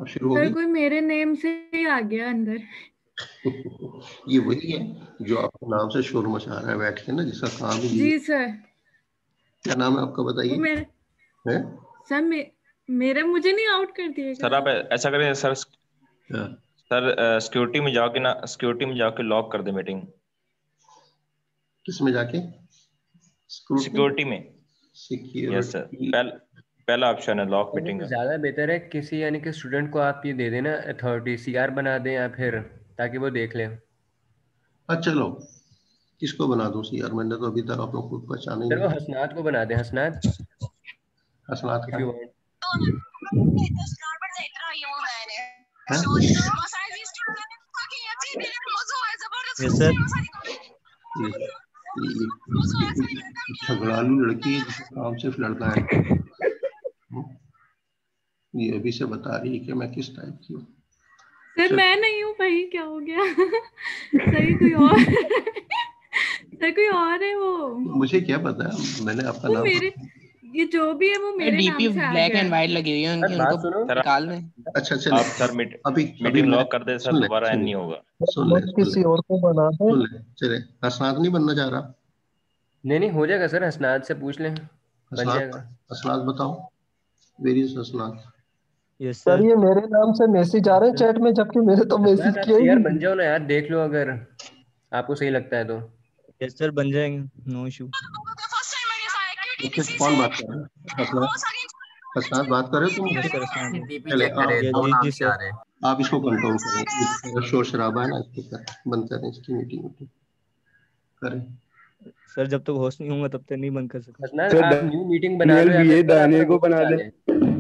अब शुरू हो सर गई। कोई मेरे नेम से ही आ गया अंदर। ये वही है जो आपके नाम से शोर मचा रहा है बैठ के ना, जिसका काम ही यही जी है। सर। क्या नाम है आपका, वो बताइए। मेरे है सर मेरे मुझे नहीं आउट कर दिएगा। सर आप ऐसा करें सर। क्या? सर सिक्योरिटी में जाके ना, सिक्योरिटी में जाके लॉक कर दे मीटिंग। किस में जाके? स्क्रूटनी? सिक्योरिटी में। Yes sir. सिक्योरिटी? पहला ऑप्शन है लॉक मीटिंग तो का। ज्यादा बेहतर है किसी यानी कि स्टूडेंट को आप ये दे देना अथॉरिटी, सीआर बना दें या फिर, ताकि वो देख लें। हाँ चलो, किसको बना दूं यार, मैंने तो अभी तक आप लोग को पहचाना ही सर वो नहीं। हसनात को बना दें, हसनात, हसनात इफ का यू है? वांट। हैं? Yes sir. ये ये झगड़ालू लड़की है जिसका काम सिर्फ लड़ना है। ये अभी से बता रही है कि मैं किस टाइप की हूँ। सर चल, मैं नहीं हूँ भाई, क्या हो गया? सही कोई और। सर कोई और है वो। मुझे क्या पता है, मैंने आपका वो नाम मेरे, ये जो भी है वो मेरे डीपी नाम से आ ब्लैक गया एंड है। व्हाइट लगी हुई है उनकी, सर उनको बात सुनो। सर निकाल दें। अच्छा चले। आप सर अभी अभी मीटिंग मैं, लॉक कर दे सर, सुन ले दोबारा एंड सुन नहीं ले होगा। सुन ले मत सुन ले किसी और को बना दे। सुन ले, चले। हसनात नहीं बनना चाह रहा? नहीं नहीं, हो जाएगा सर, हसनात से पूछ लें, बन हसनात, जाएगा। हसनात बताओ, very is Hasnat? Yes sir sir. ये मेरे नाम से मैसेज आ रहे हैं चैट में, जबकि मैंने तो मैसेज हसनात आप किया ही सीआर नहीं। बन जाओ ना यार, देख लो अगर आपको सही लगता है तो। यस सर, बन जाएंगे, नो इशू। तो फिर कौन बात कर रहा है? हसनात? हसनात बात कर रहे हो तुम? यस सर, हसनान है। डीपी चले चेक करे, आप दो जी नाम जी से आ सर। रहे हैं। आप इसको कंट्रोल करें, ये जो शोर शराबा है ना इसको बंद करें, इसकी मीटिंग मीटिंग करें। सर जब तक होस्ट नहीं होगा तब तक नहीं बंद कर सकते। हसनात सर आप न्यू मीटिंग बना दानियल लो या भी फिर है, सर आप दानियल को होस्ट बना ले। डालें।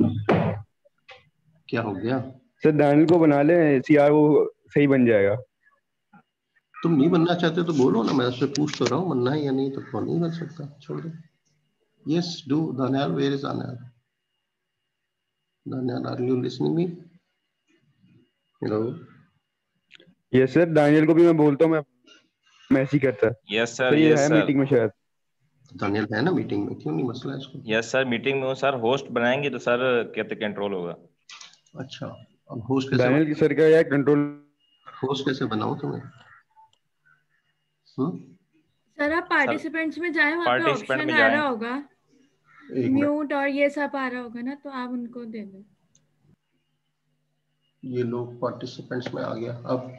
क्या हो गया? सर दानियल को बना ले, सीआर वो सही बन जाएगा। तुम नहीं बनना चाहते तो बोलो ना, मैं उससे पूछ तो रहा हूँ बनना है या नहीं, तो कौन नहीं बन सकता, छोड़ दो। Yes do. Daniyal, where is Daniyal? Daniyal, are you listening me? Hello? Yes sir, Daniyal को भी मैं बोलता हूँ, मैं मैसेज करता। यस सर सर, ये यस है सर। मीटिंग में शायद। दानियाल है ना मीटिंग में, क्यों नहीं मसला है इसको? यस सर, मीटिंग में हो सर, होस्ट बनाएंगे तो सर कहते कंट्रोल होगा। अच्छा, अब होस्ट कैसे दानियल की सर का यार कंट्रोल। होस्ट कैसे बनाऊं तुम्हें? हम्म? सर आप सर पार्टिसिपेंट्स में जाए, वहाँ पे पार्टिसिपेंट ऑप्शन में आ जाएं। रहा होगा एक मिनट, म्यूट और ये सब आ रहा होगा ना, तो आप उनको दे दो। ये लोग पार्टिसिपेंट्स में आ गया।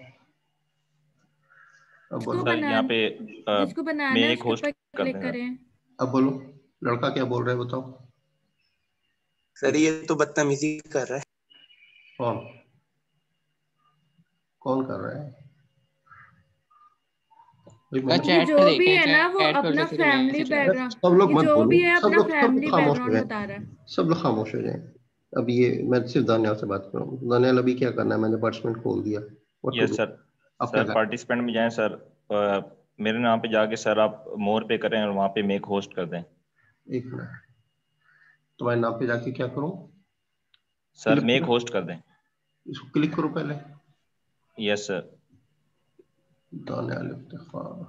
अब जिसको बोलो। सर यहाँ पे जिसको बनाना है मेक उसके होस्ट ऊपर कर क्लिक दें सर। करें। अब बोलो, लड़का क्या बोल रहा है बताओ? सर ये तो बदतमीजी कर रहा है। कौन? कौन कर रहा है भाई? सर मैंने ये चैट जो देख भी रहे हैं, है ना वो चैट पे अपना उल्टा सीधा फैमिली मैसेज आ रहा बैकग्राउंड, सब लोग ये मत जो बोलो, भी है सब अपना लोग सब लोग फैमिली खामोश हो बैकग्राउंड जाए, बता रहा है। सब लोग खामोश हो जाए। अब ये मैं सिर्फ दानियाल से बात करूँ। दानियाल अभी क्या करना है? मैंने पार्टिसिपेंट खोल दिया, what to yes do? Sir. अब क्या सर करना पार्टिसिपेंट में जाएं सर। मेरे नाम पे जाके सर आप मोर पे करें और वहाँ पे मेक होस्ट कर दें। है? एक मिनट, तुम्हारे नाम पे जाके क्या करूँ? सर क्लिक मेक करो, होस्ट कर दें। इसको क्लिक करो पहले। Yes sir. दानियाल इफ्तिखार,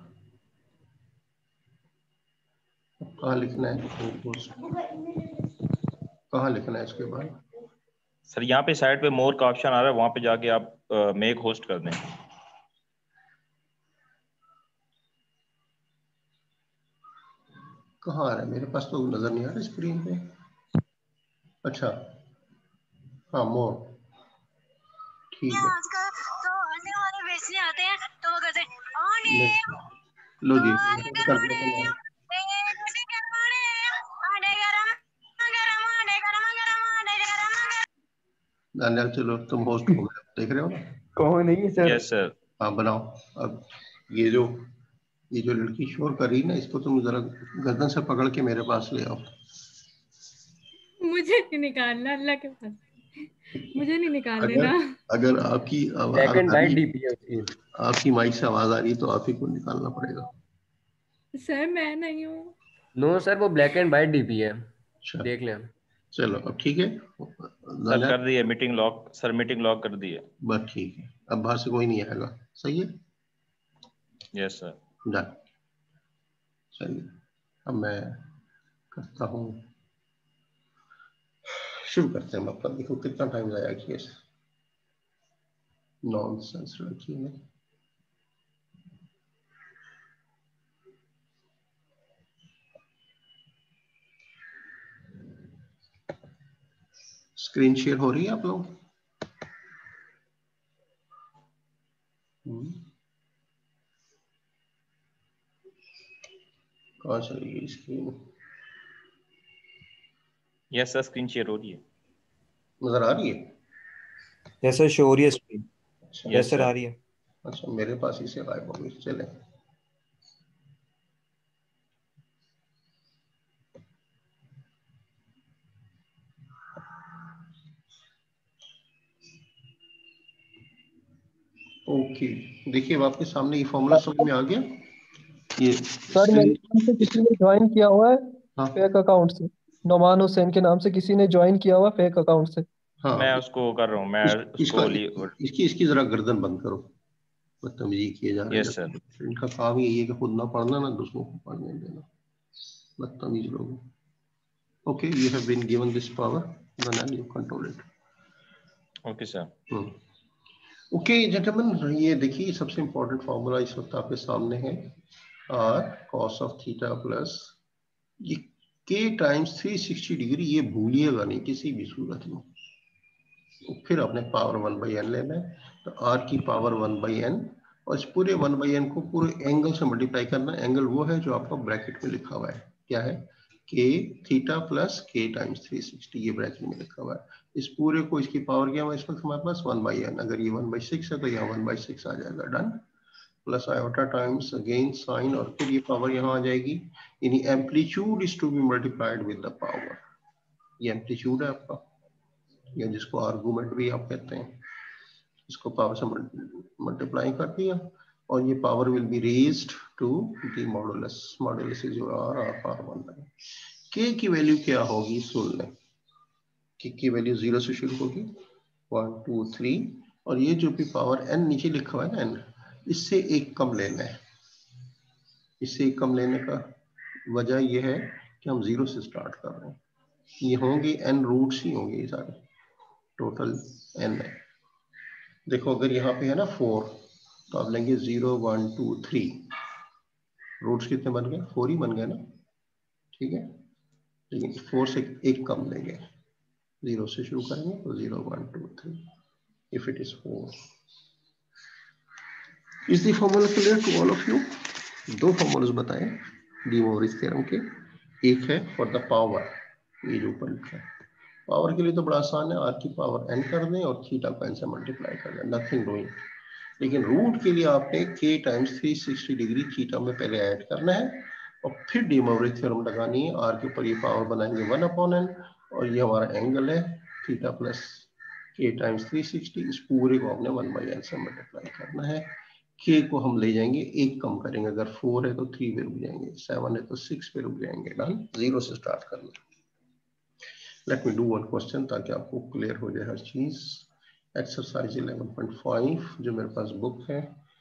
कहाँ लिखना है? कहाँ लिखना है इसके बाद? सर यहाँ पे साइड पे मोर का ऑप्शन आ रहा है, वहाँ पे जाके आप मेक होस्ट कर दें। कहाँ आ रहा है? मेरे पास तो नजर नहीं आ रहा स्क्रीन पे। अच्छा, हाँ मोर, ठीक है। आजकल तो अंडे वाले बेचने आते हैं तो वो कहते हैं अंडे लो तो जी, अंडे कर गरम दिया अंडे मैंने। अंडे गरम अंडे गरम गरम अंडे गरम गरम अंडे गरम। दानियाल चलो, तुम होस्ट हो गए, देख रहे हो ना? कौन है ये सर? Yes sir. हाँ बनाओ। अब ये जो ये जो लड़की शोर कर रही है ना, इसको तुम जरा गर्दन से पकड़ के मेरे पास ले आओ। मुझे नहीं निकालना, अल्लाह के पास मुझे नहीं निकाल अगर देना। अगर आपकी ब्लैक आवाज एंड आ रही व्हाइट है, डीपी है उसकी। आपकी माइक से आवाज आ रही है, तो आप ही को निकालना पड़ेगा। सर मैं नहीं हूँ। नो सर, वो ब्लैक एंड व्हाइट डीपी है, अच्छा देख लें। चलो, अब ठीक है। सर दानियाल, कर दिए meeting lock, sir meeting lock कर दिए। बस ठीक है, अब बाहर से कोई नहीं आएगा, सही है? Yes sir. डन, चलिए अब मैं करता हूँ, शुरू करते हैं। मतलब देखो कितना टाइम जाया किया। नॉनसेंस रखिए मैं। स्क्रीन शेयर हो रही है आप लोग? कहाँ चली गई screen? Yes sir, screen share हो रही है। नजर आ रही है? यस सर, शो हो रही है स्क्रीन। अच्छा, यस सर, आ रही है। अच्छा, मेरे पास ही से गायब हो गई। चले, ओके। देखिए, अब आपके सामने ये फॉर्मूला समझ में आ गया। ये सर मेरे नाम से किसी ने ज्वाइन किया हुआ है हाँ फेक अकाउंट से। नोमान हुसैन के नाम से किसी ने ज्वाइन किया हुआ फेक अकाउंट से। हाँ, मैं उसको कर रहा हूँ, मैं इसका उसको इसकी जरा गर्दन बंद करो। बदतमीजी किए जा रहे यस सर। हैं। इनका काम यही है कि खुद ना पढ़ना ना दूसरों को पढ़ने देना। बदतमीज लोग। Okay, you have been given this power, then you control it. Okay sir. Okay gentleman, ये देखिए सबसे इंपॉर्टेंट फार्मूला इस वक्त आपके सामने है। R cos of theta plus ये के टाइम्स 360 डिग्री। ये भूलिएगा नहीं किसी भी सूरत में। फिर आपने पावर 1/n लेना है, तो r की पावर 1/n, और इस पूरे 1/n को पूरे एंगल से मल्टीप्लाई करना है। एंगल वो है जो आपका ब्रैकेट में लिखा हुआ है। क्या है? के थीटा प्लस के टाइम्स 360, ये ब्रैकेट में लिखा हुआ है। इस पूरे को, इसकी पावर क्या है इस वक्त हमारे पास? 1/n। अगर ये 1/6 है तो यहाँ 1/6 आ जाएगा। Done. Plus iota times again sine, और फिर ये पावर यहाँ आ जाएगी। यानी amplitude is to be multiplied with the power. ये एम्पलीट्यूड है आपका, या जिसको आर्गुमेंट भी आप कहते हैं। इसको पावर से मल्टीप्लाई कर दिया, और ये power will be raised to the modulus. Modulus is your r power 1/n। k की वैल्यू क्या होगी सुन लें। k की वैल्यू 0 से शुरू होगी, 1 2 3, और ये जो भी पावर n नीचे लिखा हुआ है ना, n, इससे एक कम लेना है। इससे एक कम लेने का वजह यह है कि हम 0 से स्टार्ट कर रहे हैं। ये होंगे n रूट्स ही होंगे, ये सारे टोटल n है। देखो अगर यहाँ पे है ना 4, तो आप लेंगे 0 1 2 3। रूट्स कितने बन गए? 4 ही बन गए ना, ठीक है। लेकिन 4 से एक कम लेंगे, 0 से शुरू करेंगे तो 0 1 2 3 if it is 4। Is the formula clear to all of you? दो फॉर्मूलाज बताए डी मोरिस थ्योरम के। एक है फॉर द पावर, ये जो ऊपर लिखा है। पावर के लिए तो बड़ा आसान है, r की पावर n कर दें और थीटा को n से मल्टीप्लाई कर दें, नथिंग डूइंग। लेकिन रूट के लिए आपने k टाइम्स 360 डिग्री थीटा में पहले ऐड करना है, और फिर डी मोरिस थ्योरम लगानी है। r के ऊपर ये पावर बनाएंगे 1/n, और ये हमारा एंगल है थीटा प्लस k टाइम्स 360। इस पूरे को आपने 1/n से मल्टीप्लाई करना है। k को हम ले जाएंगे, एक कम करेंगे। अगर 4 है तो 3 पे रुक जाएंगे, 7 है तो 6 पे रुक जाएंगे। डन। 0 से स्टार्ट करना। Let me do one question ताकि आपको क्लियर हो जाए हर चीज। एक्सरसाइज 11.5 जो मेरे पास बुक है,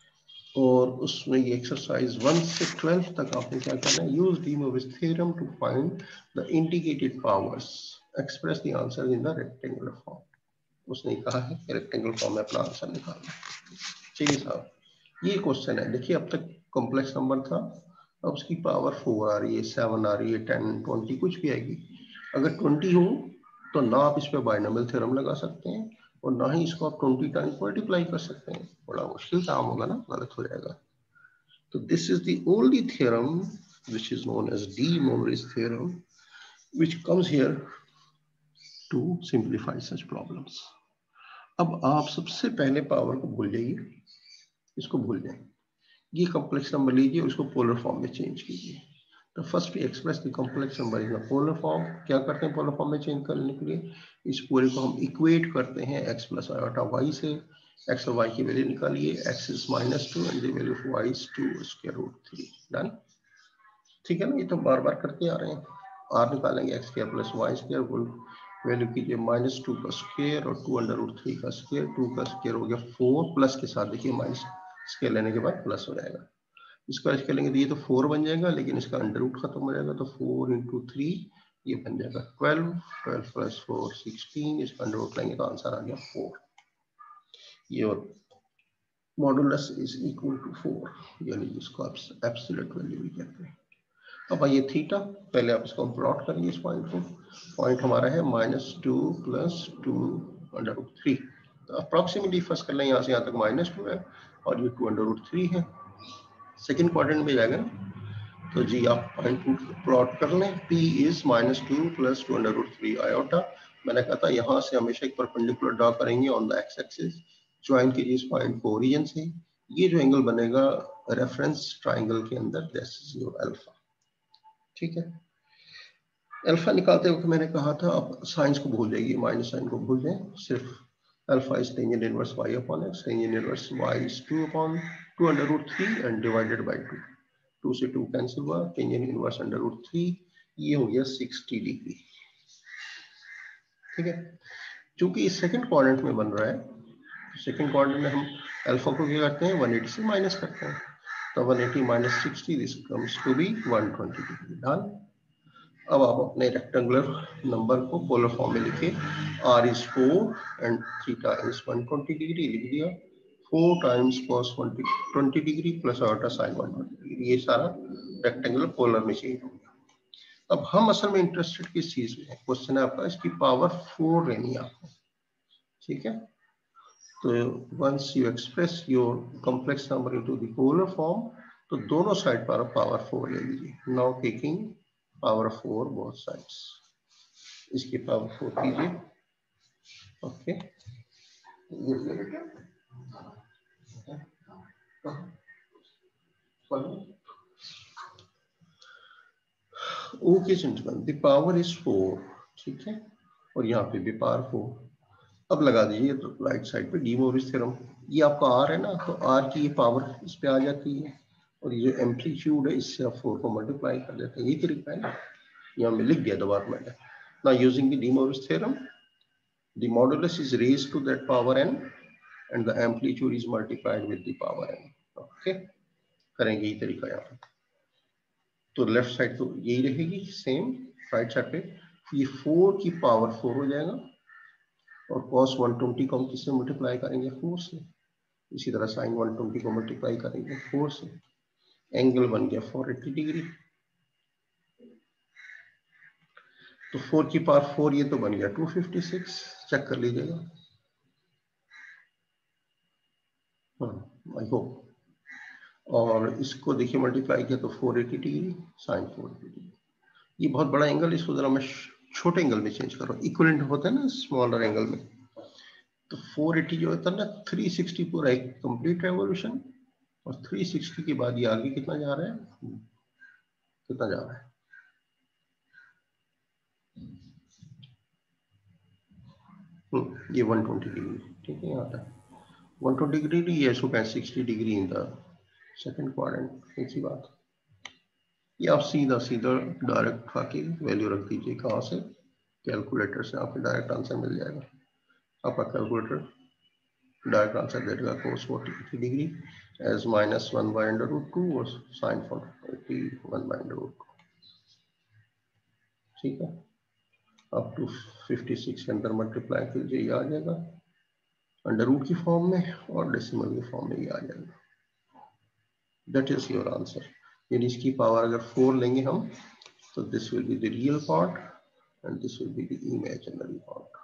और उसमें ये एक्सरसाइज 1 से 12 तक आपने क्या करना है? Use de Morris theorem to find the indicated powers, express the answer in the rectangular form. उसने कहा है रेक्टेंगुलर फॉर्म में अपना आंसर निकालना। ठीक है साहब, ये क्वेश्चन है। देखिए अब तक कॉम्प्लेक्स नंबर था, अब उसकी पावर 4 आ रही है, 7 आ रही है, 10 20 कुछ भी आएगी। अगर 20 हो तो ना आप इस पे बाइनोमियल थ्योरम लगा सकते हैं, और ना ही इसको आप 20 टाइम्स मल्टीप्लाई कर सकते हैं। बड़ा मुश्किल काम होगा ना, गलत हो जाएगा। तो this is the only theorem which is known as de Moivre's theorem, which comes here to simplify such problems. अब आप सबसे पहले पावर को भूल जाइए, इसको भूल जाए। ये कॉम्प्लेक्स नंबर लीजिए और इसको पोलर फॉर्म में चेंज कीजिए। तो first we express the complex number in the polar form. क्या करते हैं पोलर फॉर्म में चेंज करने के लिए? इस पूरे को हम इक्वेट करते हैं x प्लस आयोटा y से। x और y की वैल्यू निकालिए, x is -2 and the value of y is 2 square root 3। Done. ठीक है ना, ये तो बार बार करते आ रहे हैं। r निकालेंगे x square plus y square, value कीजिए -2 का स्क्वायर और 2 अंडर रूट 3 का स्क्वायर। 2 का स्क्वायर हो गया 4, प्लस के साथ देखिए माइनस स्क्वायर लेने के बाद प्लस हो जाएगा। इसको ऐसे करेंगे तो ये तो 4 बन जाएगा, लेकिन इसका अंडर रूट खत्म हो जाएगा, तो 4 × 3 ये बन जाएगा 12। 12 + 4 16, इसका अंडर रूट लेंगे तो आंसर आ गया 4। ये और मॉडुलस इज इक्वल टू 4, यानी जिसको आप एब्सोल्यूट वैल्यू भी कहते हैं। अब ये थीटा, पहले आप इसको प्लॉट करिए इस पॉइंट को। पॉइंट हमारा है -2 + 2√3। तो अप्रॉक्सीमेटली फर्स्ट कर लें, यहाँ से यहाँ तक -2 है और ये 2√3 है। सेकंड क्वाड्रेंट में जाएगा ना, तो जी आप पॉइंट प्लॉट कर लें। P is -2 + 2√3 iota. मैंने कहा था यहाँ से हमेशा एक परपेंडिकुलर ड्रॉ करेंगे on the x axis, join कीजिए इस पॉइंट को ओरिजिन से। ये जो एंगल बनेगा रेफरेंस ट्राइंगल के अंदर, दैट इज योर अल्फा। ठीक है, अल्फा निकालते वक्त मैंने कहा था आप साइंस को भूल जाइए, माइनस साइन को भूल जाए, सिर्फ alpha is tangent inverse y upon x, tangent inverse y is 2/2√3 and divided by 2। 2 से 2 कैंसिल हुआ, टेंजेंट इनवर्स √3, ये हो गया 60 डिग्री। ठीक है, चूंकि इस सेकंड क्वाड्रेंट में बन रहा है, सेकंड क्वाड्रेंट में हम अल्फा को क्या करते हैं, 180 से माइनस करते हैं, तो 180 - 60 this comes to be 120 degree. Done. अब आप अपने रेक्टेंगुलर नंबर को पोलर फॉर्म में लिखे, r is 4 and theta is 120 degree लिख दिया। 4 times cos 20 degree plus iota sin 120 degree, ये सारा रेक्टेंगुलर पोलर में चाहिए होगा। अब हम असल में इंटरेस्टेड किस चीज में है, क्वेश्चन है आपका इसकी पावर 4 लेनी है आपको। ठीक है, तो once you express your complex number into the polar form, तो दोनों साइड पर पावर 4 ले लीजिए। Now taking power 4 both sides, इसकी पावर 4 कीजिए। ओके, O के इंटीग्रल द पावर इज 4, ठीक है, और यहाँ पे भी पावर 4। अब लगा दीजिए तो राइट साइड पे डी मोरिस थ्योरम, ये आपका R है ना, तो R की ये पावर इस पे आ जाती है, और ये जो एम्पलीट्यूड है इससे आप 4 को मल्टीप्लाई कर देते हैं। ये तरीका है ना, यहाँ में लिख दिया दोबारा मैंने। Now using the de Morris theorem, the modulus is raised to that power n and the amplitude is multiplied with the power n। Okay, करेंगे ये तरीका यहाँ पे। तो लेफ्ट साइड तो यही रहेगी सेम, राइट साइड पे ये 4 की पावर 4 हो जाएगा, और cos 120 को हम किससे मल्टीप्लाई करेंगे, 4 से। इसी तरह sin 120 को मल्टीप्लाई करेंगे 4 से। एंगल बन गया 480 डिग्री। तो 4 की पावर 4 ये तो बन गया 256, चेक कर लीजिएगा। I hope. और इसको देखिए मल्टीप्लाई किया तो 480 डिग्री sin 480 डिग्री। ये बहुत बड़ा एंगल, इसको जरा मैं छोटे एंगल में चेंज कर रहा हूँ। इक्विवेलेंट होता है ना स्मॉलर एंगल में, तो 480 जो होता है ना 360 पूरा एक कंप्लीट रेवोल्यूशन, और 360 के बाद ये आगे कितना जा रहा है, कितना जा रहा है, ये 120 डिग्री। ठीक है, यहाँ तक 120 डिग्री, ये 60 degree in the second quadrant. इसी बात, ये आप सीधा सीधा डायरेक्ट आके वैल्यू रख दीजिए, कहाँ से, कैलकुलेटर से आपको डायरेक्ट आंसर मिल जाएगा। आपका कैलकुलेटर डायरेक्ट आंसर दे देगा cos 40 डिग्री एज -1/√2 और sin 40 1/√2। ठीक है, अप टू 56 के अंदर मल्टीप्लाई कीजिए, ये आ जाएगा अंडर रूट की फॉर्म में, और डेसिमल की फॉर्म में ये आ जाएगा। That is your answer. यानी इसकी पावर अगर 4 लेंगे हम, तो this will be the real part and this will be the imaginary part.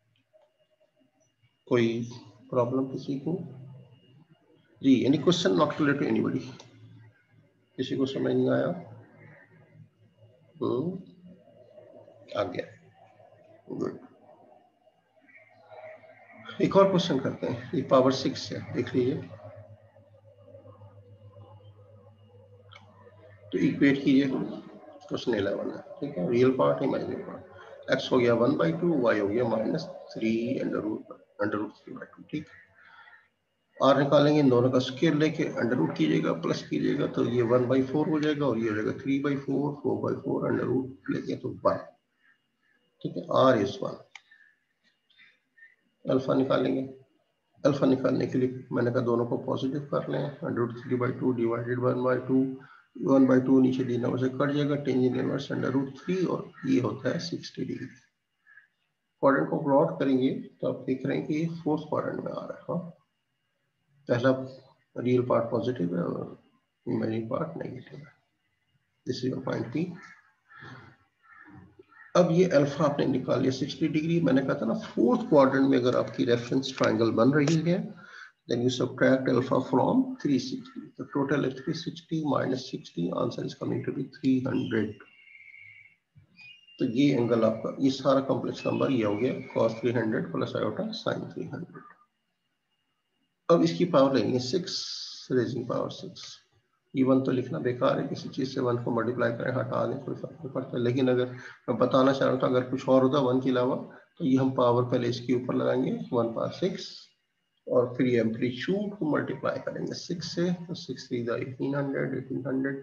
कोई प्रॉब्लम किसी को? जी, any question not clear to anybody? किसी को समझ नहीं आया? आ गया, गुड। एक और क्वेश्चन करते हैं, ये पावर 6 है, देख लीजिए। तो इक्वेट कीजिए, क्वेश्चन 11 है, ठीक है, real part, imaginary part. x हो गया 1/2, y हो गया -3 √3/2। ठीक, r निकालेंगे, इन दोनों का स्क्वायर लेके अंडर रूट कीजिएगा, प्लस कीजिएगा, तो ये 1/4 हो जाएगा, और ये हो जाएगा 3/4, 4/4 अंडर रूट लेके तो 1। ठीक है, r इज 1। अल्फा निकालेंगे, अल्फा निकालने के लिए मैंने कहा दोनों को पॉजिटिव कर लें, √3/2 डिवाइडेड 1/2, 1/2 नीचे डी नंबर से कट जाएगा, टेंजेंट इनवर्स √3, और ये होता है 60 डिग्री। क्वाड्रेंट को प्लॉट करेंगे तो आप देख रहे हैं कि ये फोर्थ क्वाड्रेंट में आ रहा है। हाँ, पहला रियल पार्ट पॉजिटिव है और इमेजिनरी पार्ट नेगेटिव है। This is your point P. अब ये अल्फा आपने निकाल लिया 60 डिग्री। मैंने कहा था ना फोर्थ क्वाड्रेंट में अगर आपकी रेफरेंस ट्रायंगल बन रही है then you subtract alpha from 360. The total is 360 minus 60. Answer is coming to be 300. तो ये एंगल आपका ये सारा कॉम्प्लेक्स नंबर ये हो गया cos 300 प्लस आयोटा sin 300। अब इसकी पावर लेंगे 6 रेजिंग पावर 6। ये 1 तो लिखना बेकार है, किसी चीज से 1 को मल्टीप्लाई करें हटा दें कोई फर्क नहीं पड़ता। लेकिन अगर मैं बताना चाह रहा था अगर कुछ और होता 1 के अलावा तो ये हम पावर पहले इसके ऊपर लगाएंगे 1 पावर 6 और फिर ये एम्पलीट्यूड को मल्टीप्लाई करेंगे 6 से। तो 6 3 1800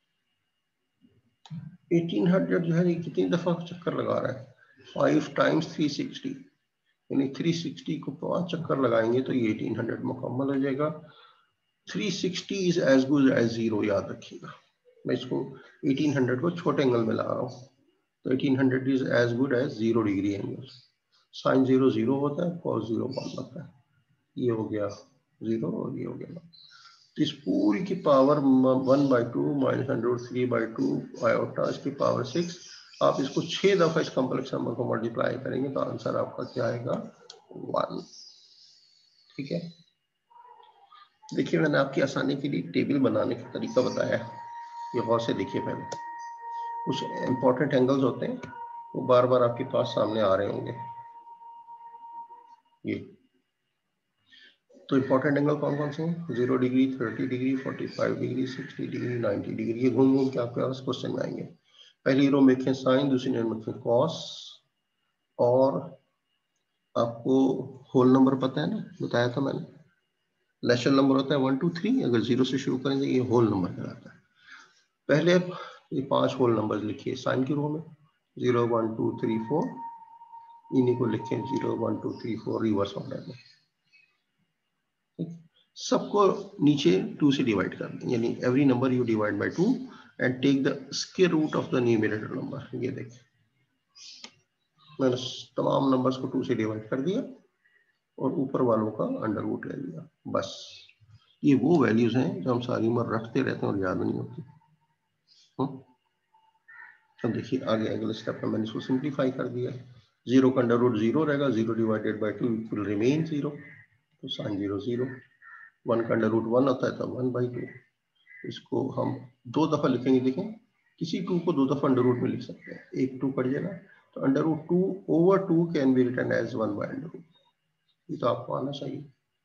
1800 जो है ये कितनी दफा चक्कर लगा रहा है 5 टाइम्स 360 यानी 360 को 5 चक्कर लगाएंगे तो ये 1800 मुकम्मल हो जाएगा। 360 इज एज गुड एज 0 याद रखिएगा। मैं इसको 1800 को छोटे एंगल में ला रहा हूँ तो 1800 is as good as 0 degree angle. Sine 0 0 होता है cos 0 1 होता है। ये हो गया 0 और ये हो गया 1। तो इस पूरी की पावर 1/2 माइनस √3/2 आयोटा इसकी पावर 6। आप इसको 6 दफा इस कॉम्प्लेक्स नंबर को मल्टीप्लाई करेंगे तो आंसर आपका क्या आएगा 1। ठीक है। देखिए मैंने आपकी आसानी के लिए टेबल बनाने का तरीका बताया। ये गौर से देखिए पहले कुछ इंपॉर्टेंट एंगल्स होते हैं वो बार बार आपके पास सामने आ रहे होंगे। ये तो इंपॉर्टेंट एंगल कौन कौन से हैं 0 degree 30 degree 45 degree 60 degree 90 degree. ये घूम घूम के आपके पास क्वेश्चन में आएंगे। पहली रो में लिखें साइन, दूसरी रो में लिखें कॉस और आपको होल नंबर पता है ना बताया था मैंने नेचुरल नंबर होता है 1 2 3 अगर 0 से शुरू करेंगे ये होल नंबर कहलाता है। पहले ये 5 होल नंबर लिखिए साइन की रो में 0 1 2 3 4 इन्हीं को लिखें 0 1 2 3 4 रिवर्स ऑर्डर में। सबको नीचे 2 से डिवाइड कर दें यानी every number you divide by 2 and take the square root of the numerator number. ये देखें मैंने तमाम नंबर्स को 2 से डिवाइड कर दिया और ऊपर वालों का अंडर रूट ले लिया। बस ये वो वैल्यूज हैं जो हम सारी उम्र रखते रहते हैं और याद नहीं होती। अब देखिए आगे अगले स्टेप में मैंने इसको सिंप्लीफाई कर दिया। 0 का अंडर रूट 0 रहेगा 0 डिवाइडेड बाय 2 विल रिमेन 0 तो साइन 0 0। 1 का अंडर रूट 1 होता है तो 1/2। इसको हम 2 दफा लिखेंगे। देखें किसी 2 को 2 दफा अंडर रूट में लिख सकते हैं। एक 2 कट जाएगा तो under root 2 over 2 can be written as 1/√। ये तो आपको आना चाहिए।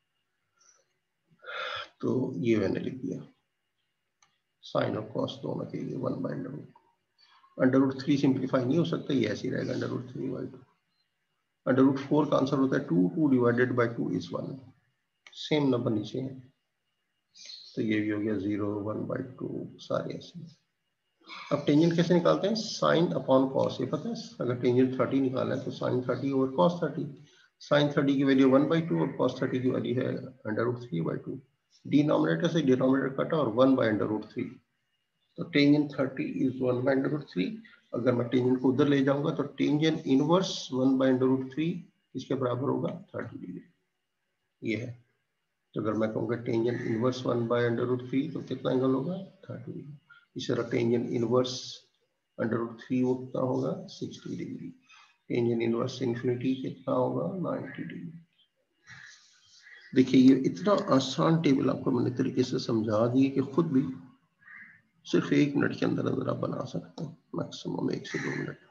तो ये मैंने लिख दिया साइन और कॉस दोनों के लिए 1/√। अंडर रूट 3 सिंप्लीफाई नहीं हो सकता ये ऐसे ही रहेगा अंडर रूट 3/2। अंडर रूट 4 का आंसर होता है 2 2 divided by 2 is 1। Same number नीचे है तो ये भी हो गया 0 1/2 सारे ऐसे। अब टेंजेंट कैसे निकालते हैं साइन अपॉन कॉस। ये पता है अगर टेंजेंट 30 निकालना है तो साइन 30 ओवर कॉस 30। साइन 30 की वैल्यू 1/2 और कॉस 30 की वैल्यू है अंडर रूट 3/2। डिनोमिनेटर से डिनोमिनेटर कटा और 1/√3 तो टेंजेंट 30 इज 1/√3। अगर मैं टेंजेंट को उधर ले जाऊंगा तो टेंजेंट इनवर्स 1/√3 इसके बराबर होगा 30 डिग्री। ये है तो अगर मैं कहूँगा टेंजेंट इनवर्स 1/√3 तो कितना एंगल होगा 30 डिग्री। इसी तरह टेंजेंट इनवर्स √3 वो कितना होगा 60 डिग्री। टेंजेंट इनवर्स इन्फिनिटी कितना होगा 90 डिग्री। देखिए ये इतना आसान टेबल आपको मैंने तरीके से समझा दिए कि खुद भी सिर्फ 1 मिनट के अंदर अंदर आप बना सकते हैं मैक्सिमम 1 से 2 मिनट।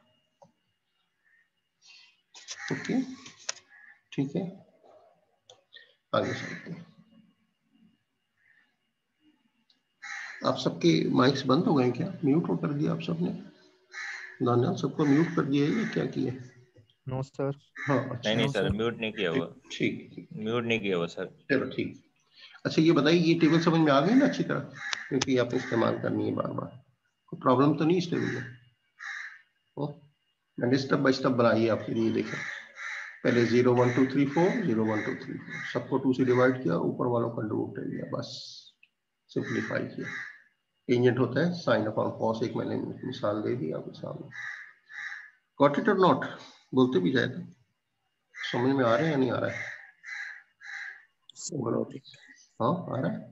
ओके ठीक है आगे चलते हैं। आप सबके माइक्स बंद हो गए क्या म्यूट हो कर दिया आप सबने दानियाल सबको म्यूट कर दिया है क्या किया नो सर। हाँ अच्छा नहीं सर म्यूट नहीं किया हुआ। ठीक म्यूट नहीं किया हुआ सर। चलो ठीक। अच्छा ये बताइए ये टेबल समझ में आ गई ना अच्छी तरह क्योंकि आपने इस्तेमाल करनी है बार बार कोई प्रॉब्लम तो नहीं इस टेबल में। मैंने स्टेप बाय स्टेप बनाई है आपके लिए। देखें पहले 0 1 2 3 4 0 1 2 3 4 सबको 2 से डिवाइड किया ऊपर वालों का रूट ले लिया बस सिंप्लीफाई किया। टेंजेंट होता है साइन अपॉन कॉस। एक मैंने मिसाल दे दी आपके सामने। गॉट इट और नॉट बोलते भी जाए तो समझ में आ रहा है या नहीं आ रहा है हाँ आ रहा है।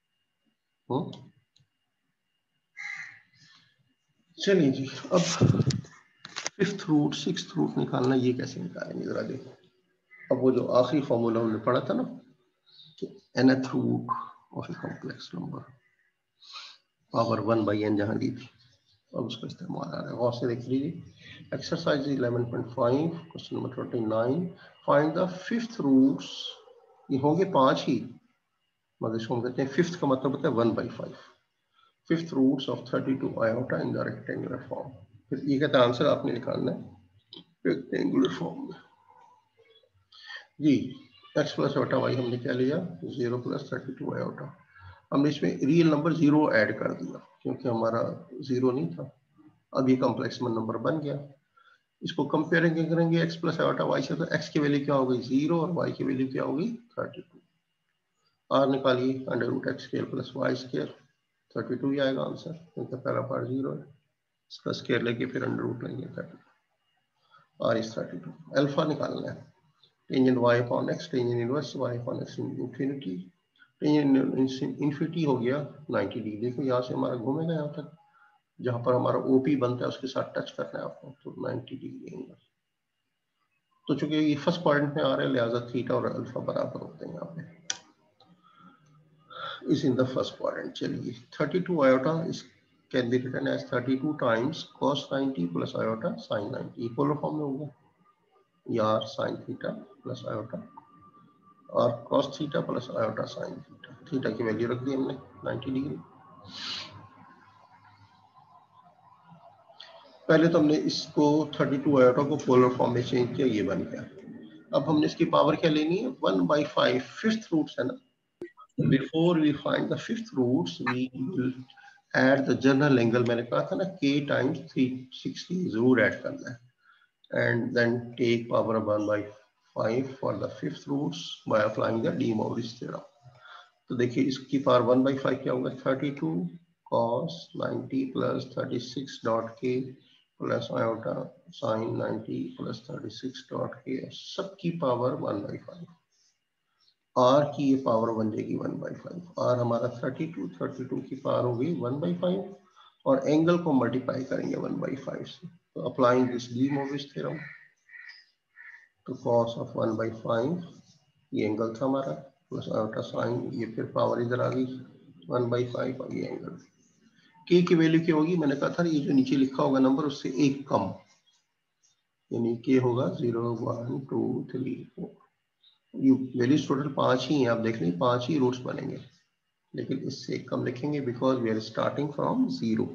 चलिए जी, अब फिफ्थ रूट सिक्स्थ रूट निकालना, ये कैसे निकालेंगे जरा देखो। अब वो जो आखिरी फॉर्मूला हमने पढ़ा था ना कि nth root of a complex number power 1/n जहां दी थी, अब उसका इस्तेमाल आ रहा है। गौर से देख लीजिए exercise 11.5 question number 29, find the fifth roots. ये होंगे 5 ही, मतलब इसको हम कहते हैं फिफ्थ का मतलब होता है 1/5, fifth roots of 32 iota in the rectangular form. फिर ये कहता है आंसर आपने निकालना है रेक्टेंगुलर फॉर्म में जी। x प्लस आयोटा y हमने क्या लिया 0 + 32 आयोटा। हमने इसमें रियल नंबर 0 ऐड कर दिया क्योंकि हमारा 0 नहीं था। अब ये कॉम्प्लेक्स नंबर बन गया। इसको कंपेयरिंग करेंगे x प्लस आयोटा y से, तो x की वैल्यू क्या हो गई 0 और y की वैल्यू क्या होगी 32। r निकालिए √x² + y², 32 ही आएगा आंसर क्योंकि पहला पार्ट 0 है। इसका स्क्वायर लेके फिर अंडर लेंगे 32, r इज 32। अल्फा निकालना है tangent y upon x, tangent inverse y upon x infinity. Tangent infinity हो गया 90 डिग्री। देखो यहाँ से हमारा घूमेगा यहाँ तक, जहां पर हमारा OP बनता है उसके साथ टच करना है आपको, तो 90 डिग्री एंगल। तो चूंकि ये फर्स्ट पॉइंट में आ रहा है लिहाजा थीटा और अल्फा बराबर होते हैं यहाँ पे, is in the first point. चलिए 32 आयोटा इस can be written as 32 times cos 90 + iota sin 90। Polar form में होगा यार sin थीटा प्लस आयोटा और cos theta plus iota sin theta. Theta की वैल्यू रख दी हमने 90 डिग्री। पहले तो हमने इसको 32 आयोटा को पोलर फॉर्म में चेंज किया, ये बन गया। अब हमने इसकी पावर क्या लेनी है 1/5, फिफ्थ रूट्स है ना। Before we find the fifth roots we will add the general angle. मैंने कहा था ना k × 360 जरूर ऐड करना है, and then take power of 1/5 for the fifth roots by applying the de Moivre's theorem। तो देखिए इसकी पावर 1/5 क्या होगा 32 cos 90 + 36 dot k plus iota sin 90 + 36 dot k, सबकी पावर 1/5। r की ये पावर बन जाएगी 1/5। r हमारा 32 की पावर होगी 1/5 और एंगल को मल्टीप्लाई करेंगे 1/5 से। तो applying this de Moivre's theorem, तो cos of 1/5 ये एंगल था हमारा प्लस आयोटा साइन, ये फिर पावर इधर आ गई 1/5 और ये एंगल। k की वैल्यू क्या होगी, मैंने कहा था ये जो नीचे लिखा होगा नंबर उससे एक कम, यानी k होगा 0 1 2 3 4। ये वैल्यूज टोटल 5 ही हैं, आप देख लें 5 ही रूट्स बनेंगे, लेकिन इससे एक कम लिखेंगे because we are starting from 0।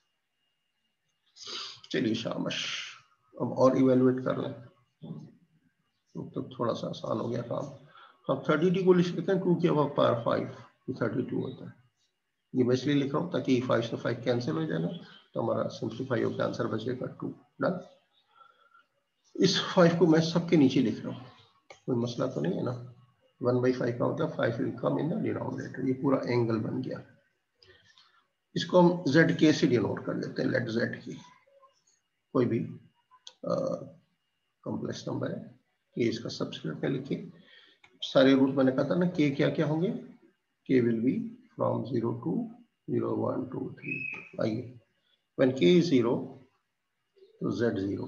चलिए शाबाश, अब और इवेलुएट कर लें तो थोड़ा सा आसान हो गया काम। हम 32 को लिख सकते हैं 2 की पावर 5, 32 होता है। ये मैं इसलिए लिख रहा हूँ ताकि 5 से 5 कैंसिल हो जाए ना, तो हमारा सिंप्लीफाई होकर आंसर बचेगा 2। डन। इस 5 को मैं सबके नीचे लिख रहा हूँ, कोई मसला तो नहीं है ना। 1/5 का मतलब 5 will come in the denominator. ये पूरा एंगल बन गया। इसको हम ZK से डिनोट कर लेते हैं। लेट ZK कोई भी कॉम्प्लेक्स नंबर है, k इसका सबस्क्रिप्ट में लिखिए। सारे रूट मैंने कहा था ना k क्या क्या होंगे, k will be from 0 to 0 1 2 3। आइए when k is 0 तो Z0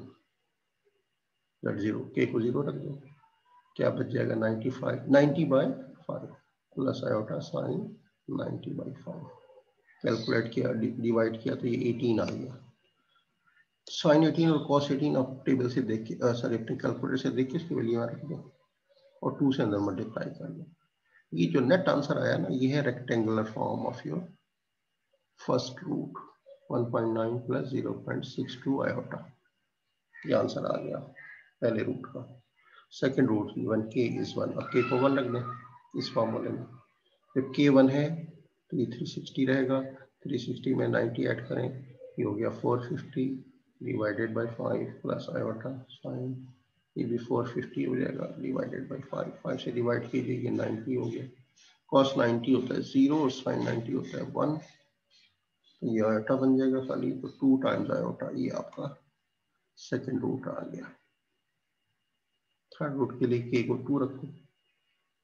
k को 0 रख दो, क्या बच जाएगा 90/5 प्लस आयोटा साइन 90/5। कैलकुलेट किया डिवाइड किया तो ये 18 आ गया। साइन 18 और cos 18 आप टेबल से देख के सॉरी अपने कैलकुलेटर से देख के इसकी वैल्यू रख दो और 2 से अंदर मल्टीप्लाई कर दो। ये जो नेट आंसर आया ना, ये है rectangular form of your first root 1.9 + 0.62 iota. ये आंसर आ गया पहले रूट का। Second root when k is 1, अब k को 1 रख दें इस फॉर्मूले में। जब k 1 है तो ये 360 रहेगा, 360 में 90 ऐड करें, ये हो गया 450 divided by 5 plus iota sine, ये भी 450 हो जाएगा डिवाइडेड बाय 5। 5 से डिवाइड कीजिए, ये 90 हो गया। cos 90 होता है 0 और sin 90 होता है 1, तो ये आयोटा बन जाएगा खाली, तो 2 टाइम्स आयोटा। ये आपका सेकंड रूट आ गया। थर्ड रूट के लिए k को 2 रखो,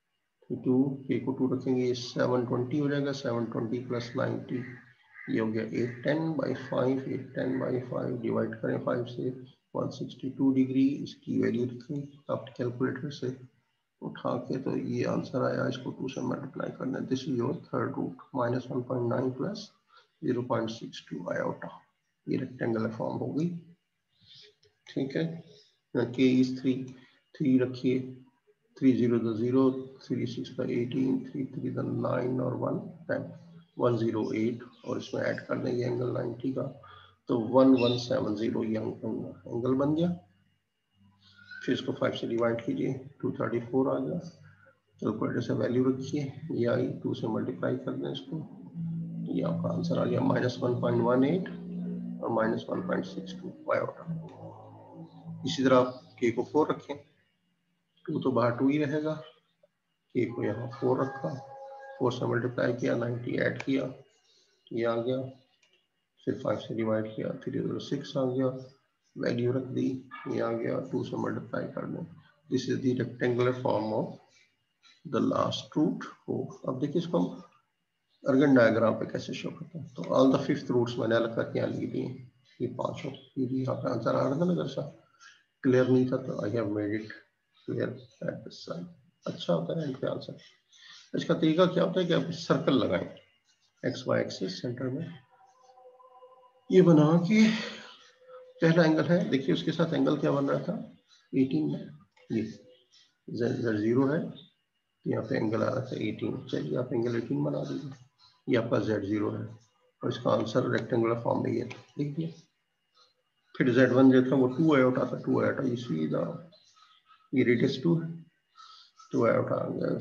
2 के को 2 रखेंगे, 720 हो जाएगा, 720 प्लस 90 ये हो गया 810/5, 810/5 डिवाइड करें 5 से 162 डिग्री, इसकी वैल्यू रखें आपके कैलकुलेटर से उठा के, तो ये आंसर आया, इसको 2 से मल्टीप्लाई करना है। This is your third root, -1.9 plus 0.62 iota, ये रेक्टेंगुलर फॉर्म हो गई। ठीक है, के इज 3 रखिए, 3 0 तो 0, 3 6 का 18, 3 3 का 9 और 1 10, 108, और इसमें ऐड कर देंगे एंगल 90 का, तो 1170 ये एंगल बन गया। फिर इसको 5 से डिवाइड कीजिए, 234 आ गया। कैलकुलेटर से वैल्यू रखिए, ये आई, 2 से मल्टीप्लाई कर दें इसको, ये आपका आंसर आ गया -1.18 और -1.62 आयोटा। इसी तरह आप के को 4 रखें, 2 तो बाहर 2 ही रहेगा, के को यहाँ 4 रखा, 4 से मल्टीप्लाई किया, 90 ऐड किया, ये आ गया। फिर 5 से डिवाइड किया, 306 आ गया, वैल्यू रख दी, ये आ गया, 2 से मल्टीप्लाई कर दें। This is the rectangular form of the last root हो। अब देखिए इसको हम अर्गन डायग्राम पे कैसे शो करते हैं। तो ऑल द 5th रूट्स मैंने अलग करके यहाँ लिख दिए, ये 5 ये भी यहाँ पे आंसर आ रहा था ना, अगर सा क्लियर नहीं था तो I have made it clear at this side. अच्छा होता है इनके आंसर। इसका तरीका क्या होता है कि आप सर्कल लगाएं एक्स वाई एक्सिस सेंटर में, ये बना के पहला एंगल है, देखिए उसके साथ एंगल क्या बन रहा था 18 में, ये Z0 है, तो यहाँ पे एंगल आ रहा था 18, चलिए आप एंगल 18 बना दीजिए, ये आपका Z0 है और इसका आंसर रेक्टेंगुलर फॉर्म में ये लिख दिया। फिर Z1 जो था वो 2 आयोटा था, 2 आयोटा ये सीधा, ये रेडियस 2 है, 2 आयोटा आ गया।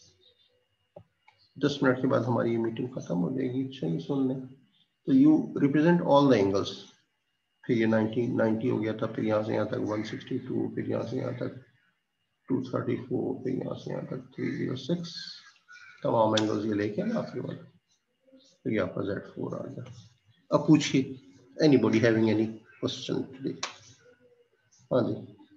10 मिनट के बाद हमारी ये मीटिंग खत्म हो जाएगी, चलिए सुन लें। तो you represent all the angles, फिर ये 90 हो गया था, फिर यहाँ से यहाँ तक 162, फिर यहाँ से यहाँ तक 234, फिर यहाँ से यहाँ तक 306, तमाम एंगल्स ये लेके ना आखिरी वाला, फिर आपका Z4 आ गया। अब पूछिए, anybody having any question today? हाँ जी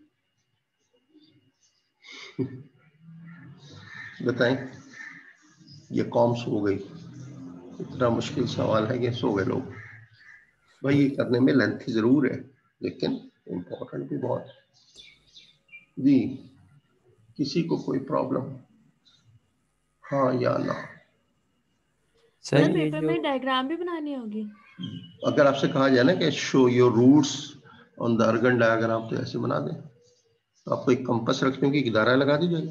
बताएं। ये कॉम सो गई, इतना मुश्किल सवाल है कि सो गए लोग। भाई ये करने में लेंथी जरूर है लेकिन इम्पोर्टेंट भी बहुत जी। किसी को कोई प्रॉब्लम, हाँ या ना? सर पेपर में डायग्राम भी बनानी होगी? अगर आपसे कहा जाए ना कि show your roots on the Argand diagram, तो ऐसे बना दें। तो आपको एक कंपास रखने की दायरा लगा दीजिएगा,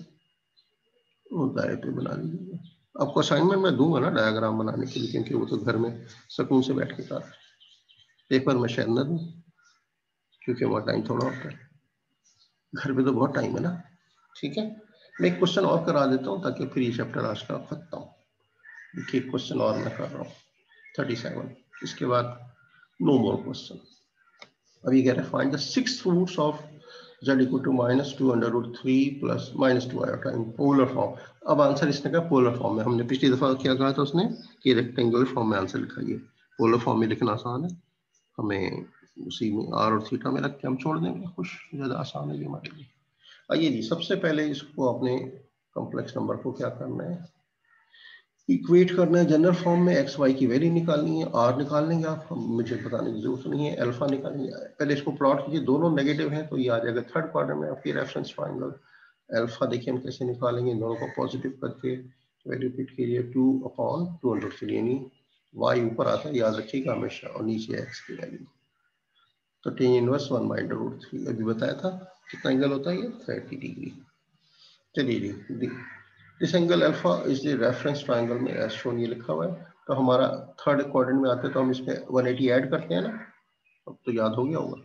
वो दायरे पे बना दीजिएगा। आपको असाइनमेंट में दूंगा ना डायग्राम बनाने के लिए, क्योंकि वो तो घर में सुकून से बैठ के कर, पेपर में शायद न दूं क्योंकि वहाँ टाइम थोड़ा होता है, घर पे तो बहुत टाइम है ना। ठीक है, मैं एक क्वेश्चन और करा देता हूँ ताकि फिर ये चैप्टर आज का खत्म। देखिए क्वेश्चन और मैं कर रहा हूँ 37, इसके बाद नो मोर क्वेश्चन। अभी कह रहे हैं find the 6th roots of z = -2√3 plus -2 iota in polar form. अब आंसर इसने कहा पोलर फॉर्म में। हमने पिछली दफा क्या कहा था उसने कि रेक्टेंगुलर फॉर्म में आंसर लिखाइए। पोलर फॉर्म में लिखना आसान है, हमें उसी में r और थीटा में रख के हम छोड़ देंगे, कुछ ज़्यादा आसान है ये हमारे लिए। आइए जी, सबसे पहले इसको अपने कॉम्प्लेक्स नंबर को क्या करना है, इक्वेट करना है। जनरल फॉर्म में एक्स वाई की वैल्यू निकालनी है, आर निकाल लेंगे आप, मुझे बताने की जरूरत नहीं है, अल्फा निकालनी है। पहले इसको प्लॉट कीजिए, दोनों नेगेटिव हैं तो ये आ जाएगा थर्ड क्वाड्रेंट में आपकी रेफरेंस ट्रायंगल। अल्फा देखिए हम कैसे निकालेंगे, दोनों को पॉजिटिव करके वैल्यू फिट कीजिए 2/203, यानी वाई ऊपर आता है याद रखिएगा हमेशा, और नीचे एक्स की वैल्यू। तो tan इनवर्स 1/√3 अभी बताया था कितना एंगल होता है ये 30 डिग्री। चलिए जी, this angle alpha is the reference triangle में एज शोन, ये लिखा हुआ है। तो हमारा थर्ड क्वाड्रेंट में आते हैं तो हम इसमें 180 ऐड करते हैं ना, अब तो याद हो गया होगा।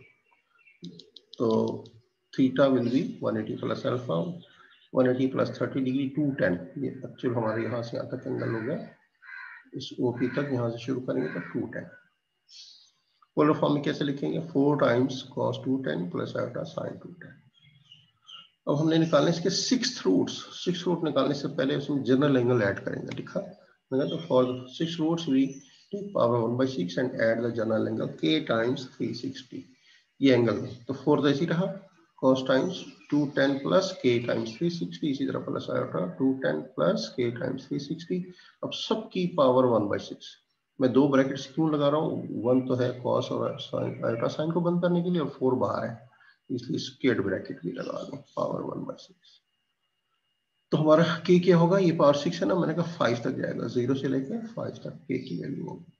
तो theta will be 180 plus alpha, 180 plus 30 degree 210, ये एक्चुअल हमारे यहाँ से यहाँ तक एंगल हो गया। इस ओपी तक यहाँ से शुरू करेंगे तो 210। पोलर फॉर्म में कैसे लिखेंगे, 4 times cos 210 plus iota sin 210। अब हमने निकालने इसके 6th रूट्स। 6th रूट निकालने से पहले उसमें जनरल एंगल ऐड करेंगे, लिखा मैंने। तो for 6 roots we take power 1/6 and add the general angle k times 360, ये एंगल है। तो 4 तो ऐसे रहा, cos times 210 plus k times 360, इसी तरह plus iota 210 plus k times 360। अब सबकी पावर 1/6। मैं दो ब्रैकेट्स क्यों लगा रहा हूँ, 1 तो है cos और आयोटा साइन को बंद करने के लिए, और 4 बाहर है, इसलिए स्क्वायर्ड ब्रैकेट भी लगा दूं, पावर 1/6। तो हमारा k क्या होगा, ये पावर 6 है ना, मैंने कहा 5 तक जाएगा, 0 से लेकर 5 तक k की वैल्यू होगी।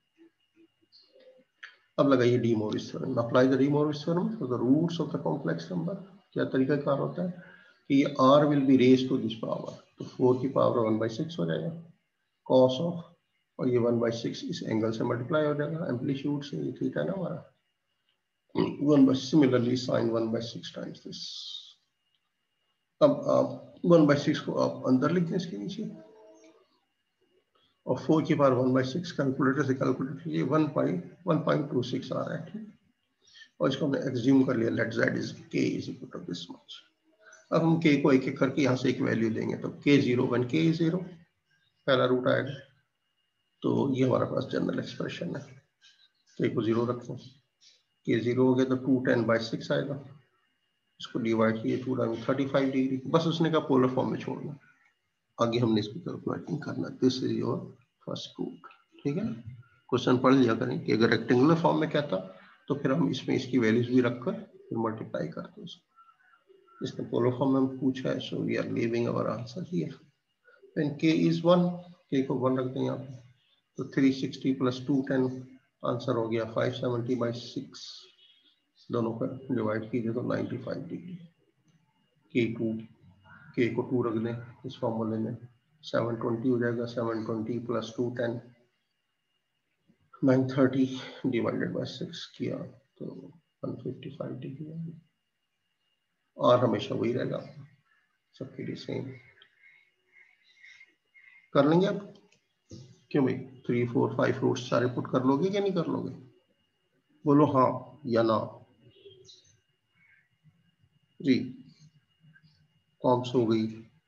अब लगाइए de Morris theorem, apply the de Morris theorem for the roots of the complex number. क्या तरीका कार होता है कि ये r will be raise to this power, तो 4 की पावर 1/6 हो जाएगा, cos ऑफ, और ये 1/6 इस एंगल से मल्टीप्लाई हो जाएगा, एम्पलीट्यूड से, ये थीटा ना हमारा, 1 सिमिलरली sin 1/6 टाइम्स दिस। अब आप 1/6 को आप अंदर लिख दें इसके नीचे, और 4 की पावर 1/6 कैलकुलेटर से कैलकुलेट कीजिए, 1.26 आ रहा है, ठीक। और इसको हमने एक्सज्यूम कर लिया, let z is k is equal to this much. अब हम k को एक एक करके यहाँ से एक वैल्यू देंगे, तो k0 when k is 0 पहला रूट आएगा, तो ये हमारे पास जनरल एक्सप्रेशन है। k को 0 रखें, k0 हो गया तो 210/6 आएगा, इसको डिवाइड किए 2 टाइम 35 डिग्री, बस उसने कहा पोलर फॉर्म में छोड़ना, आगे हमने इसको कैलकुलेटिंग करना। This is your first root, ठीक है ना। क्वेश्चन पढ़ लिया करें कि अगर रेक्टेंगुलर फॉर्म में कहता तो फिर हम इसमें इसकी वैल्यूज भी रखकर फिर मल्टीप्लाई करते उसको। इसने पोलर फॉर्म में पूछा है, so we are giving our answer here. When k is 1, k को 1 रख दें यहाँ पे, तो 360 प्लस 210 आंसर हो गया 570/6, दोनों का डिवाइड कीजिए तो 95 डिग्री। k को 2 रख दें इस फॉर्मूले में, 720 हो जाएगा, 720 प्लस 210 930 डिवाइडेड बाय 6 किया तो 155 डिग्री, और हमेशा वही रहेगा सबके लिए सेम। कर लेंगे आप, क्यों भाई 3 4 5 रूट्स सारे पुट कर लोगे क्या नहीं कर लोगे, बोलो हाँ या ना जी। कौन सो गई,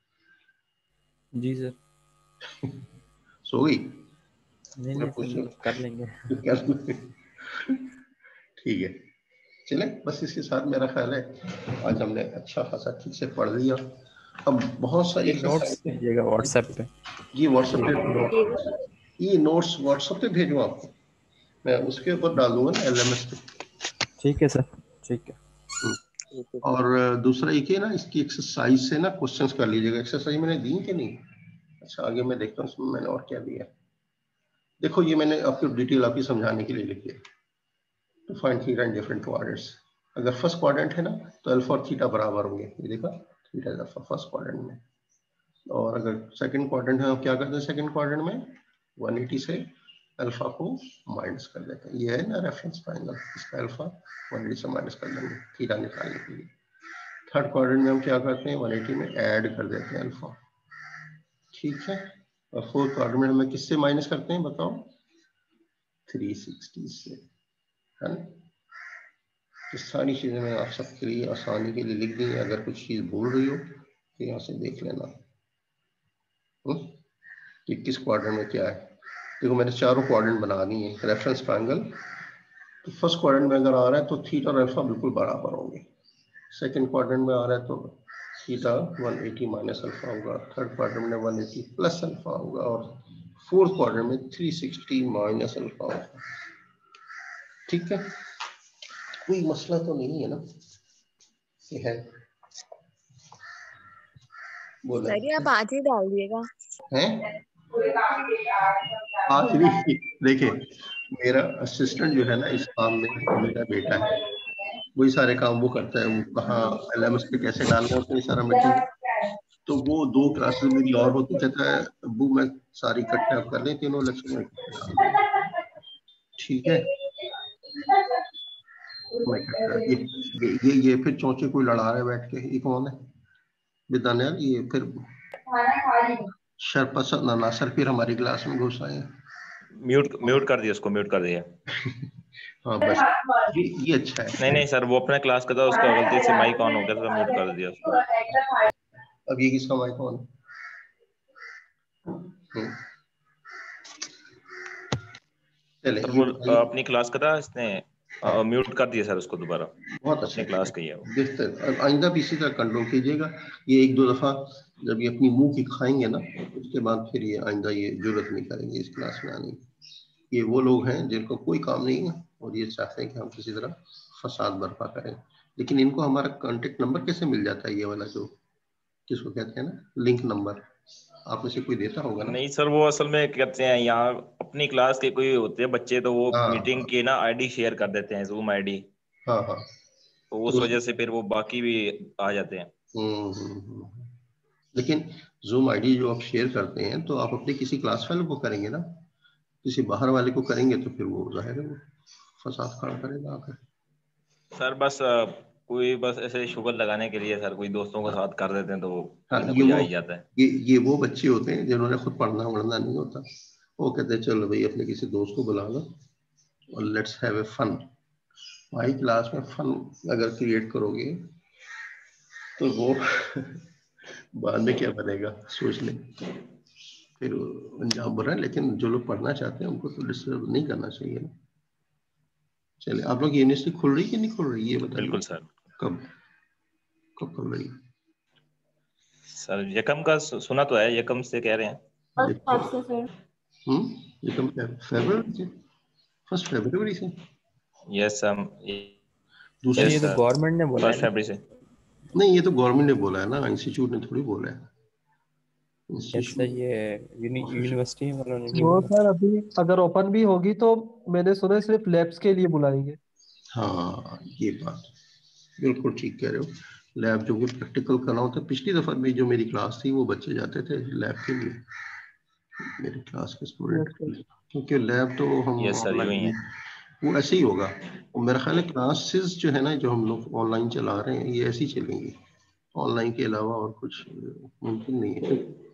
जी सर। सो गई, नहीं मैं नहीं पूछ सर, कर लेंगे। ठीक है, चले बस इसके साथ मेरा ख्याल है आज हमने अच्छा खासा ठीक से पढ़ लिया। अब बहुत सारी नोट्स दीजिएगा व्हाट्सएप पे। जी व्हाट्सएप पे, ये नोट्स व्हाट्सएप पे भेजूँ आपको, मैं उसके ऊपर डाल दूंगा ना LMS पे। ठीक है सर, ठीक है। और दूसरा एक है ना, इसकी एक्सरसाइज से ना क्वेश्चंस कर लीजिएगा। एक्सरसाइज मैंने दी कि नहीं, अच्छा आगे मैं देखता हूँ इसमें मैंने और क्या दिया। देखो ये मैंने आपको डिटेल आपकी समझाने के लिए लिखी है, to find theta in different quadrants. अगर फर्स्ट क्वाड्रेंट है ना तो अल्फा और थीटा बराबर होंगे, ये देखा theta is alpha first quadrant में। और अगर सेकंड क्वाड्रेंट है, हम क्या करते हैं सेकंड क्वाड्रेंट में 180 से अल्फा को माइनस कर देते हैं, ये है ना रेफरेंस ट्रायंगल, इसका अल्फा 180 से माइनस कर देंगे थीटा निकालने के लिए। थर्ड क्वाड्रेंट में हम क्या करते हैं 180 में ऐड कर देते हैं अल्फा, ठीक है। और फोर्थ क्वाड्रेंट में हमें किससे माइनस करते हैं बताओ, 360 से, है ना। तो सारी चीजें मैं आप सबके लिए आसानी के लिए लिख दी, अगर कुछ चीज भूल रही हो तो यहाँ से देख लेना कि किस क्वाड्रेंट में क्या है। देखो मैंने चारों क्वाड्रेंट बना दिए हैं रेफरेंस ट्रायंगल। तो फर्स्ट क्वाड्रेंट में अगर आ रहा है तो थीटा और अल्फा बिल्कुल बराबर होंगे, सेकंड क्वाड्रेंट में आ रहा है तो थीटा 180 माइनस अल्फा होगा, थर्ड क्वाड्रेंट में 180 प्लस अल्फा होगा, और फोर्थ क्वाड्रेंट में 360 माइनस अल्फा होगा, ठीक है। कोई मसला तो नहीं है ना, ये है बोला सर ये आप आज ही डाल दिएगा। है। आज भी देखिए मेरा असिस्टेंट जो है ना इस काम में मेरा बेटा है, वही सारे काम वो करता है, वो कहाँ LMS पे कैसे डालना है उसमें सारा मटेरियल। तो वो 2 क्लासेस मेरी और होती, कहता है अब्बू मैं सारी इकट्ठे आप कर लें, तीनों लेक्चर में इकट्ठे डाल दें, ठीक है। मैं कहता है ये फिर चौंचे कोई लड़ा रहे बैठ के, ये कौन है विदानियाल, ये फिर शरपसंद ना नासर फिर हमारी क्लास में घुस आए। म्यूट कर दिया उसको, म्यूट कर दिया। हाँ बस ये अच्छा है। नहीं नहीं सर, वो अपने क्लास का था, उसका गलती से माइक ऑन हो गया था, म्यूट कर दिया उसको। अब ये किसका माइक ऑन सर वो अपनी क्लास का था, इसने म्यूट कर दिया सर उसको दोबारा, बहुत अच्छा अपनी क्लास की है वो। बेहतर, आइंदा भी इसी तरह कंट्रोल कीजिएगा। ये एक दो दफा जब ये अपनी मुंह की खाएंगे ना, उसके बाद फिर ये आइंदा ये जरूरत नहीं करेंगे इस क्लास में आने की। ये वो लोग हैं जिनको कोई काम नहीं है और ये चाहते हैं कि हम किसी तरह फसाद बर्पा करें। लेकिन इनको हमारा कांटेक्ट नंबर कैसे मिल जाता है, ये वाला जो किसको कहते हैं ना, लिंक नंबर, आप में से कोई देता होगा ना? नहीं सर, वो असल में कहते हैं यहाँ अपनी क्लास के कोई होते हैं बच्चे, तो वो हाँ मीटिंग की ना आईडी शेयर कर देते हैं, जूम आईडी, हाँ हाँ, तो उस वजह से फिर वो बाकी भी आ जाते हैं। लेकिन जूम आईडी जो आप शेयर करते हैं तो आप अपने किसी क्लास फेलो को करेंगे ना, किसी बाहर वाले को करेंगे तो फिर वो जाहिर है वो फसाद खड़ा करेगा आकर। सर बस कोई बस ऐसे शुगर लगाने के लिए सर कोई दोस्तों के साथ कर देते हैं तो वो हाँ, कोई ना ये कोई आ वो ही जाता है। ये वो बच्चे होते हैं जिन्होंने खुद पढ़ना वढ़ना नहीं होता, वो कहते हैं चलो भाई अपने किसी दोस्त को बुला लो और लेट्स हैव ए फन। भाई क्लास में फन अगर क्रिएट करोगे तो वो बाद में क्या बनेगा सोच लें, फिर अंजाम बुरा है। लेकिन जो लोग पढ़ना चाहते हैं उनको तो डिस्टर्ब नहीं करना चाहिए ना। चलिए, आप लोग यूनिवर्सिटी खुल रही कि नहीं खुल रही ये बताइए। बिल्कुल सर। कब खुल रही? सर यकम का सुना तो है, यकम से कह रहे हैं। यकम फरवरी से, 1 फरवरी से। यस सर, सर ये तो गवर्नमेंट ने बोला 1 फरवरी से। नहीं, ये तो गवर्नमेंट ने बोला है ना, इंस्टीट्यूट ने थोड़ी बोला है। सर ये यूनिवर्सिटी वालों ने वो सर अभी अगर ओपन भी होगी तो मैंने सुना है सिर्फ लैब्स के लिए बुलाएंगे। हाँ, ये बात बिल्कुल ठीक कह रहे हो। लैब जो भी प्रैक्टिकल करना होता है, पिछली दफा में जो मेरी क्लास थी वो बच्चे जाते थे लैब के लिए, मेरी क्लास के स्टूडेंट, क्योंकि लैब तो हम ऑनलाइन, वो ऐसे ही होगा। और मेरा ख्याल है क्लासेस जो है ना जो हम लोग ऑनलाइन चला रहे हैं ये ऐसी चलेंगी, ऑनलाइन के अलावा और कुछ मुमकिन नहीं है।